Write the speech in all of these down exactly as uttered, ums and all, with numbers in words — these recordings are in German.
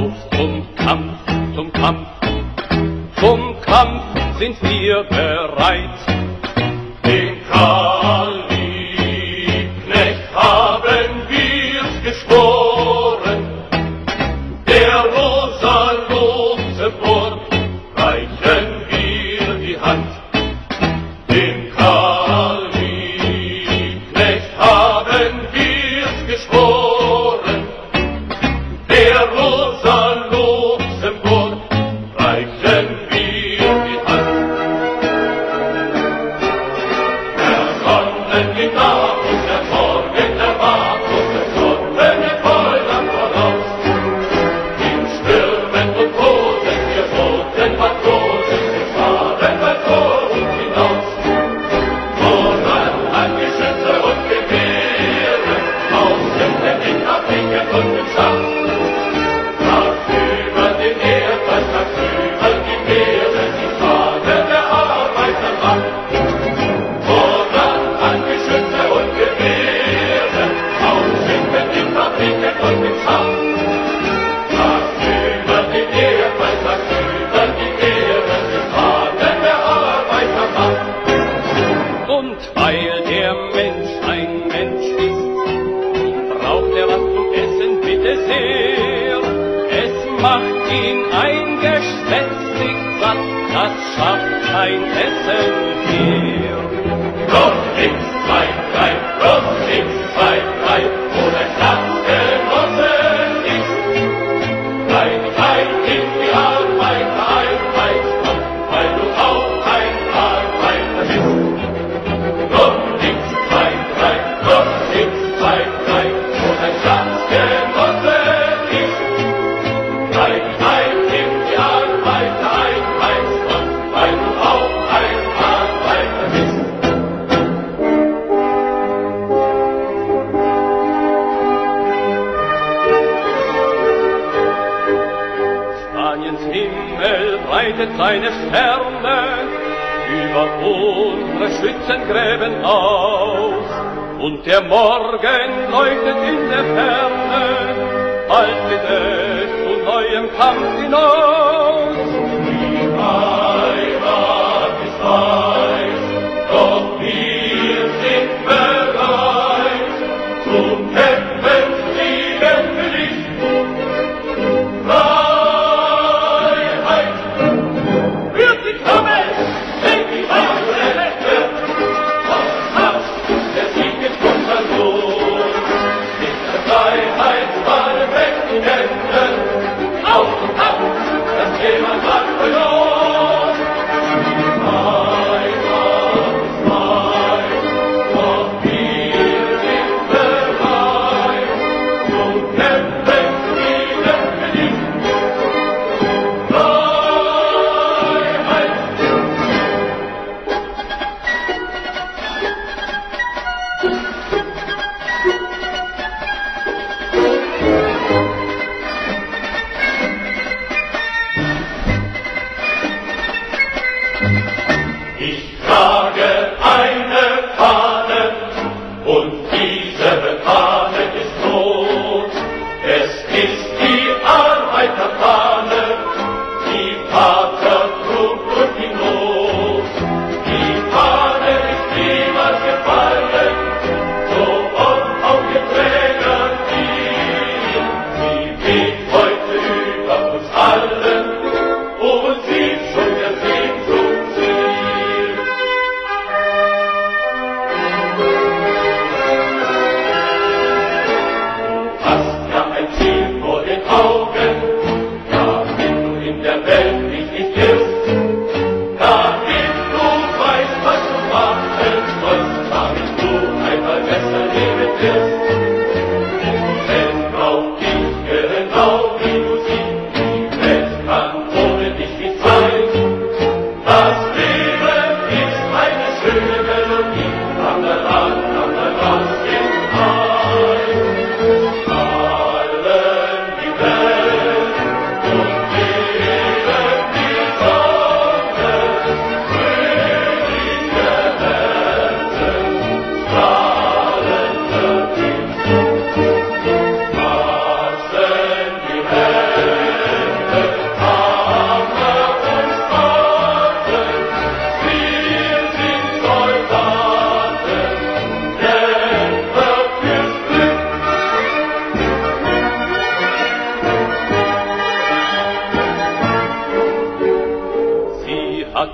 Auf zum Kampf, zum Kampf, zum Kampf sind wir bereit. Den Karl Liebknecht haben wir's geschworen, der Rosa Luxemburg reichen wir die Hand. Den Karl Liebknecht haben wir's geschworen, der Rosa Luxemburg reichen wir die Hand. Der Sonnen geht nach und der Morgen erwacht und der Sonne der Feuer voraus. In Stürmen und Tosen, wir roten Matrosen, wir fahren bei Tor und hinaus. Voran an Geschütze und Gewehre, außen der Wind abhängen und im Schacht. Tagsüber den Erdreich, tagsüber die Meere, die Fahne der Arbeiter macht. Voran an Geschütze und Gewehre, außen der Wind abhängen und im Schacht. Tagsüber den Erdreich, tagsüber die Meere, die Fahne der Arbeiter macht. Und weil der Mensch ein Mensch ist, braucht er was zum Essen, bitte sehr. Es macht ihn ein geschwätzig satt, das schafft kein Essen mehr. Los, links, zwei, drei, los, links, zwei, drei, wo der Staatsgenossen ist. Bleib ein in die Arbeit, Arbeit, weil du auch ein Arbeiter bist. Los, links, zwei, drei, los, links, zwei, drei, wo der Staatsgenossen ist. Bleib ein in die Arbeit, Arbeit, weil du auch ein Arbeiter bist. Spaniens Himmel breitet seine Sterne über unsere Schützengräben aus, und der Morgen leuchtet in der Ferne, bald geht es zu neuem Kampf hinaus. Die Heimat ist weit, doch wir sind bereit zum Kämpfen, Frieden, Licht, Freiheit. Wird sie kommen, wenn die Waffenrechte, aus Hass, der Sieg ist unser Lohn. Mit der Freiheit alle Welt in Händen, auf und ab.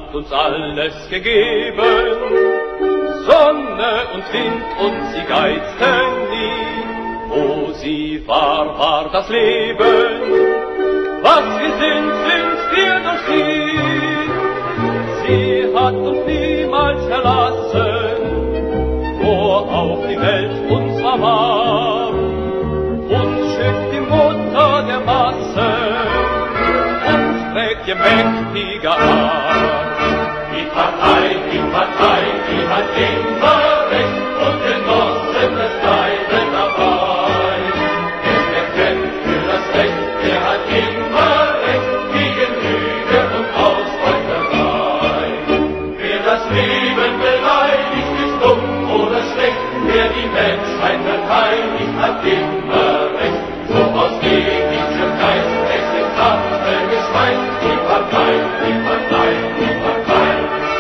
hat uns alles gegeben, Sonne und Wind, und sie geizten nie. Wo sie war, war das Leben, was wir sind, sind wir durch sie. Sie hat uns niemals verlassen, wo auch die Welt uns war. Uns schützt die Mutter der Masse, uns trägt ihr mächtiger Arm. Die Partei, die Partei, die hat immer recht, und Genossen des Leibes dabei. Denn wer kämpft für das Recht, der hat immer recht, gegen Lüge und Ausbeuterei. Wer das Leben beleidigt, ist dumm oder schlecht, wer die Menschheit verteidigt, hat immer recht. So aus jeglicher Geist, es ist Kampfe geschweißt, die Partei, die Partei, die Partei.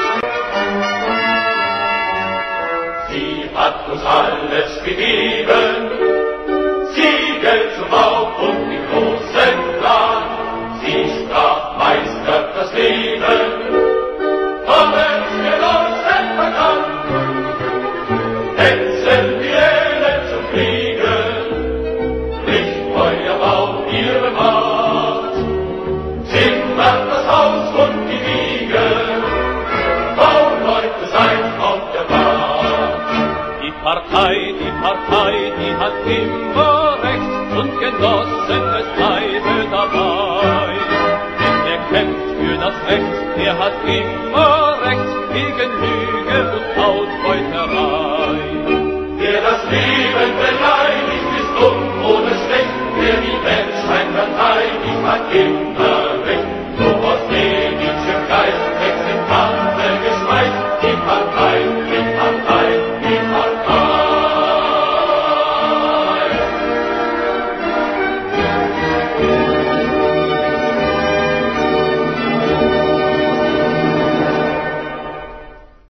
Sie hat uns alles gegeben, Siegel zum Bau und den großen Plan. Sie sprach, meistert das Leben, kommen wir Genossen verkannt. Hetzen die Elend zum Kriege, bricht Feuerbau ihre Macht. Zimmert das Haus und die Wiege, Bauleute seid auf der Wacht. Die Partei, die Partei, die hat immer recht, und Genossen, es bleibe dabei. Denn wer kämpft für das Recht, der hat immer recht, gegen Lüge und Ausbeuterei. Wer das Leben beleidigt, ist dumm oder schlecht, wer die Menschheit verteidigt, hat immer